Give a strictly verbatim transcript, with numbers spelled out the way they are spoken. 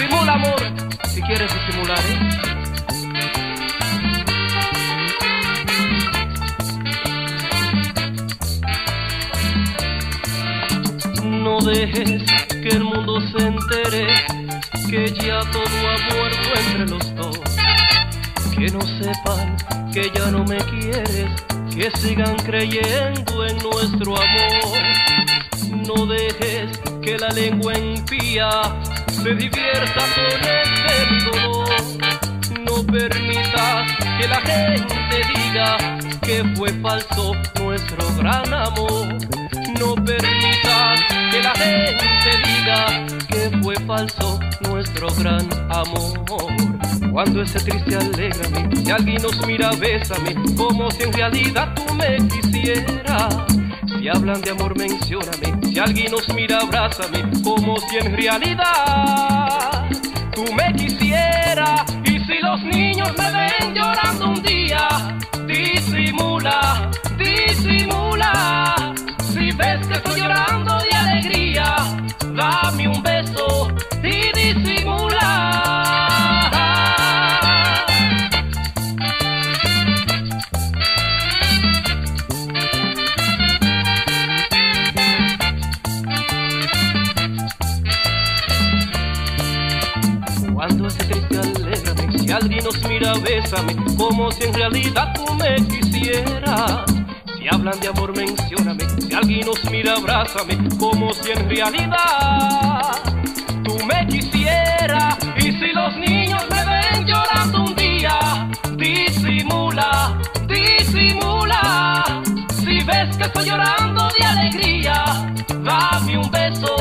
Disimula, amor, si quieres disimular, ¿eh? No dejes que el mundo se entere que ya todo ha muerto entre los dos. Que no sepan que ya no me quieres, que sigan creyendo en nuestro amor. No dejes que la lengua impía se divierta con este dolor. No permitas que la gente diga que fue falso nuestro gran amor. No permitas que la gente diga que fue falso nuestro gran amor. Cuando esté triste, alégrame, si alguien nos mira, bésame, como si en realidad tú me quisieras. Si hablan de amor, mencióname, si alguien nos mira, abrázame, como si en realidad tú me quisieras. Y si los niños me ven llorando un día, disimula, disimula. Si ves que estoy llorando de alegría, dame un beso y disimula. Cuando esté triste, alégrame, si alguien nos mira, bésame, como si en realidad tú me quisieras. Si hablan de amor, mencióname, si alguien nos mira, abrázame, como si en realidad tú me quisieras. Y si los niños me ven llorando un día, disimula, disimula. Si ves que estoy llorando de alegría, dame un beso